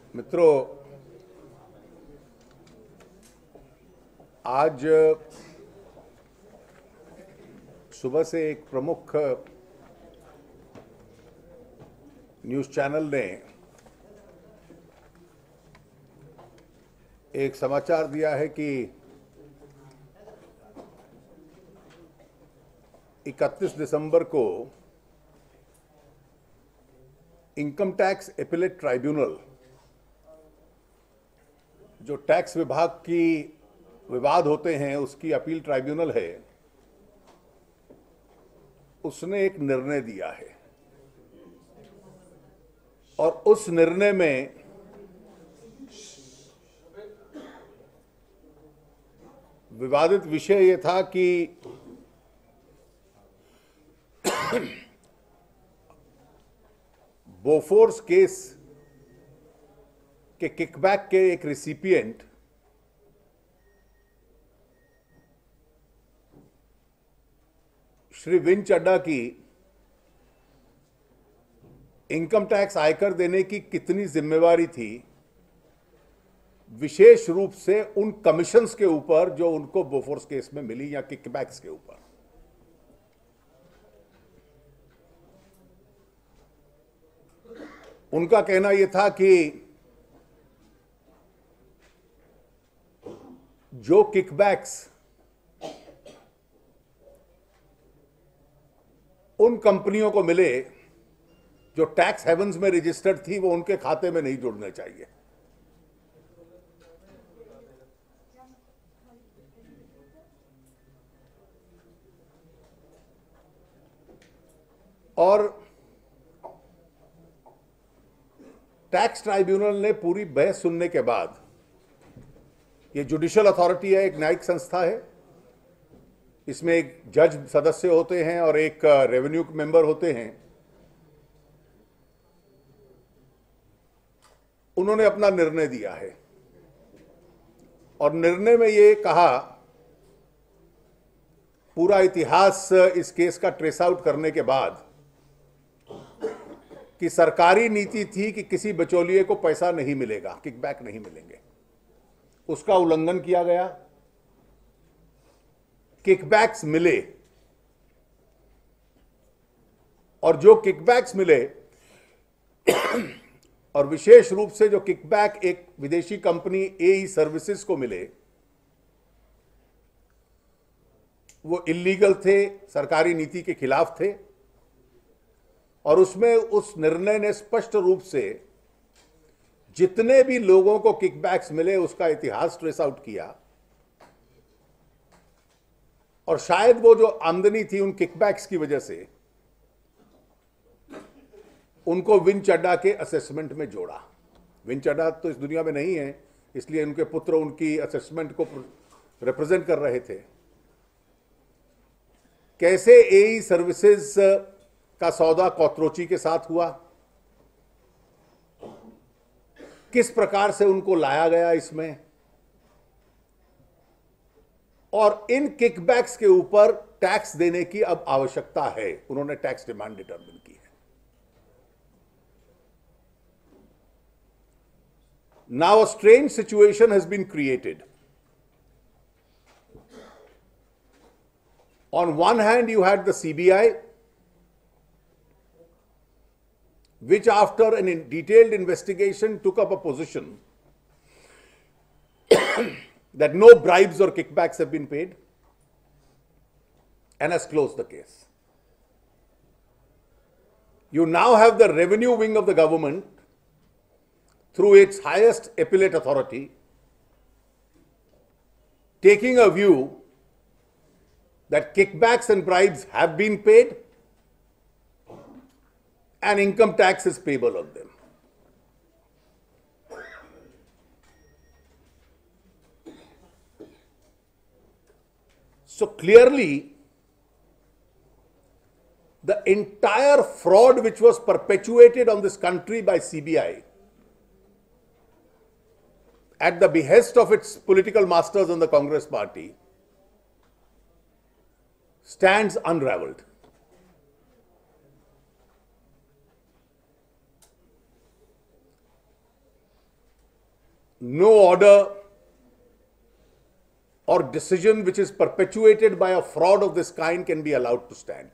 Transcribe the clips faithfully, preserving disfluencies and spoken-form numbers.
मित्रों, आज सुबह से एक प्रमुख न्यूज़ चैनल ने एक समाचार दिया है कि इकतीस दिसंबर को इनकम टैक्स एपेलेट ट्राइब्यूनल, जो टैक्स विभाग की विवाद होते हैं उसकी अपील ट्राइब्यूनल है, उसने एक निर्णय दिया है। और उस निर्णय में विवादित विषय यह था कि बोफोर्स केस के किकबैक के एक रिसिपिएंट श्री विन चड्डा की इनकम टैक्स आयकर देने की कितनी जिम्मेवारी थी, विशेष रूप से उन कमीशंस के ऊपर जो उनको बोफोर्स केस में मिली या किकबैक्स के ऊपर। उनका कहना यह था कि जो किकबैक्स उन कंपनियों को मिले जो टैक्स हेवंस में रजिस्टर्ड थी, वो उनके खाते में नहीं जुड़ने चाहिए। और टैक्स ट्राइब्यूनल ने पूरी बहस सुनने के बाद, ये जुडिशियल अथॉरिटी है, एक न्यायिक संस्था है, इसमें एक जज सदस्य होते हैं और एक रेवेन्यू मेंबर होते हैं। उन्होंने अपना निर्णय दिया है और निर्णय में ये कहा, पूरा इतिहास इस केस का ट्रेस आउट करने के बाद, कि सरकारी नीति थी कि किसी बिचौलिए को पैसा नहीं मिलेगा, किकबैक नहीं मिलेंगे, उसका उल्लंघन किया गया। किकबैक्स मिले और जो किकबैक्स मिले और विशेष रूप से जो किकबैक एक विदेशी कंपनी एई सर्विसेज को मिले, वो इल्लीगल थे, सरकारी नीति के खिलाफ थे। और उसमें उस निर्णय ने स्पष्ट रूप से जितने भी लोगों को किकबैक्स मिले उसका इतिहास ट्रेस आउट किया। और शायद वो जो आमदनी थी उन किकबैक्स की वजह से उनको विन चड्डा के असेसमेंट में जोड़ा। विन चड्डा तो इस दुनिया में नहीं है, इसलिए उनके पुत्र उनकी असेसमेंट को रिप्रेजेंट कर रहे थे। कैसे एई सर्विसेज का सौदा कॉथरोची के साथ हुआ, किस प्रकार से उनको लाया गया इसमें, और इन किकबैक्स के ऊपर टैक्स देने की अब आवश्यकता है। उन्होंने टैक्स डिमांड डिटरमिन की है। Now a strange situation has been created. On one hand you had the CBI, which after an in detailed investigation took up a position that no bribes or kickbacks have been paid and has closed the case. You now have the revenue wing of the government through its highest appellate authority taking a view that kickbacks and bribes have been paid and income tax is payable on them. So clearly, the entire fraud which was perpetuated on this country by C B I at the behest of its political masters in the Congress party stands unraveled. no order or decision which is perpetuated by a fraud of this kind can be allowed to stand.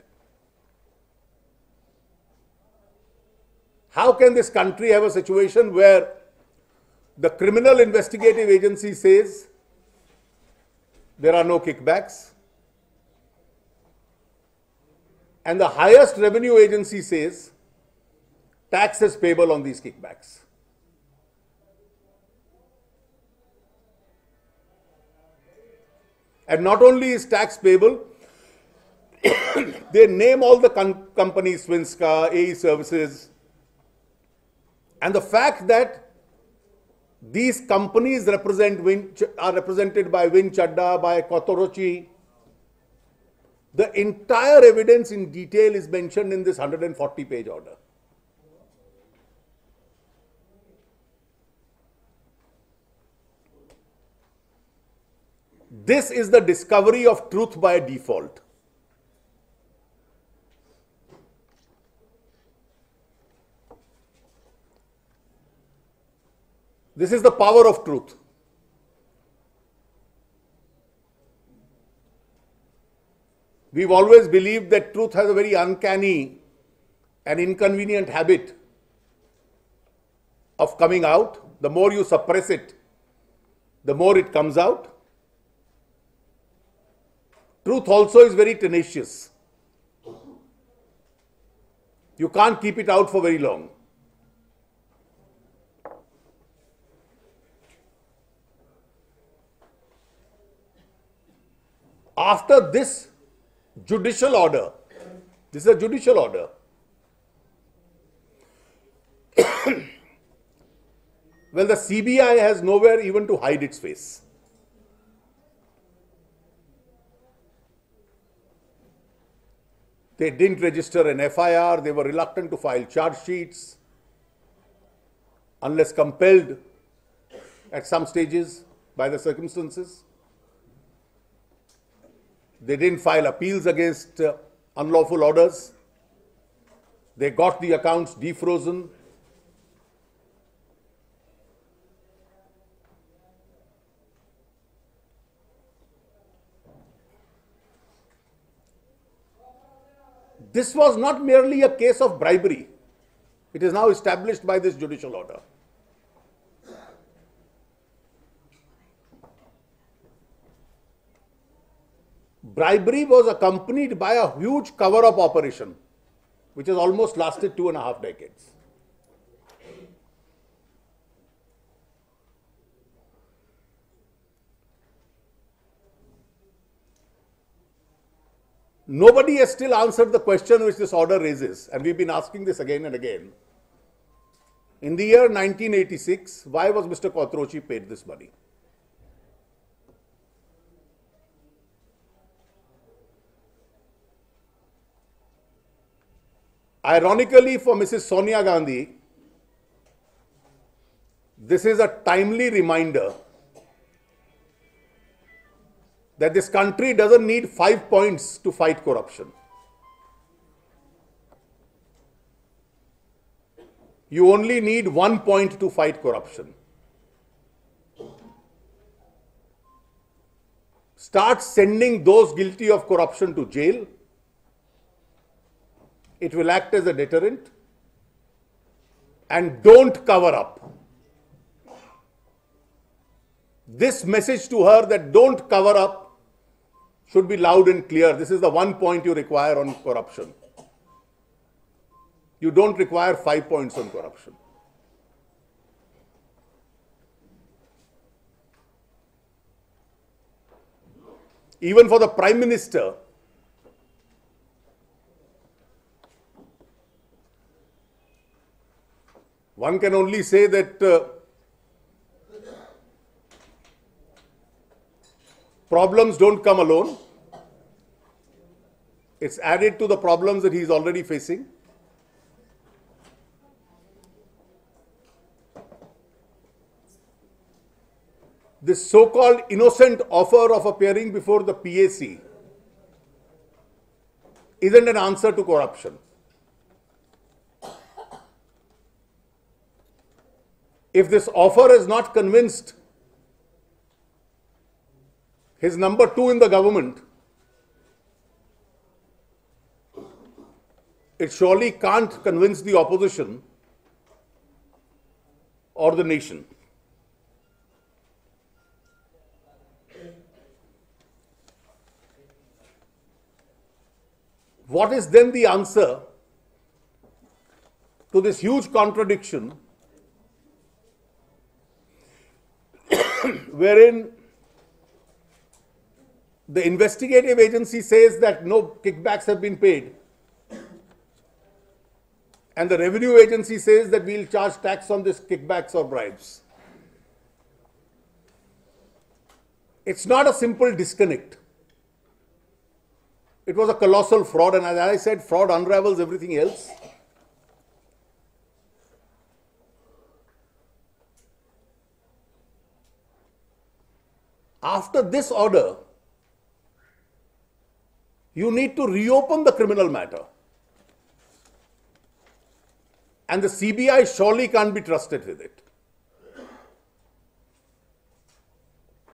How can this country have a situation where the criminal investigative agency says there are no kickbacks, and the highest revenue agency says tax is payable on these kickbacks? And not only is tax payable, they name all the com companies, Svenska, A E Services, and the fact that these companies represent Win, are represented by Win Chadda, by Kotorochi. The entire evidence in detail is mentioned in this one hundred forty page order. This is the discovery of truth by default. This is the power of truth. We've always believed that truth has a very uncanny and inconvenient habit of coming out. The more you suppress it, the more it comes out. Truth also is very tenacious. You can't keep it out for very long. After this judicial order, this is a judicial order, well, the C B I has nowhere even to hide its face. They didn't register an F I R, they were reluctant to file charge sheets unless compelled at some stages by the circumstances. They didn't file appeals against uh, unlawful orders. They got the accounts defrozen. This was not merely a case of bribery. It is now established by this judicial order. Bribery was accompanied by a huge cover-up operation, which has almost lasted two and a half decades. Nobody has still answered the question which this order raises, and we've been asking this again and again. In the year nineteen eighty-six, why was Mister Kotorochi paid this money? Ironically, for Missus Sonia Gandhi, this is a timely reminder that this country doesn't need five points to fight corruption. You only need one point to fight corruption. Start sending those guilty of corruption to jail. It will act as a deterrent. And don't cover up. This message to her that don't cover up should be loud and clear. This is the one point you require on corruption. You don't require five points on corruption. Even for the Prime Minister, one can only say that uh, problems don't come alone. It's added to the problems that he's already facing. This so-called innocent offer of appearing before the P A C isn't an answer to corruption. if this offer has not convinced his number two in the government, it surely can't convince the opposition or the nation. What is then the answer to this huge contradiction wherein the investigative agency says that no kickbacks have been paid and the revenue agency says that we'll charge tax on this kickbacks or bribes? It's not a simple disconnect. It was a colossal fraud, and as I said, fraud unravels everything else. After this order, you need to reopen the criminal matter. And the C B I surely can't be trusted with it.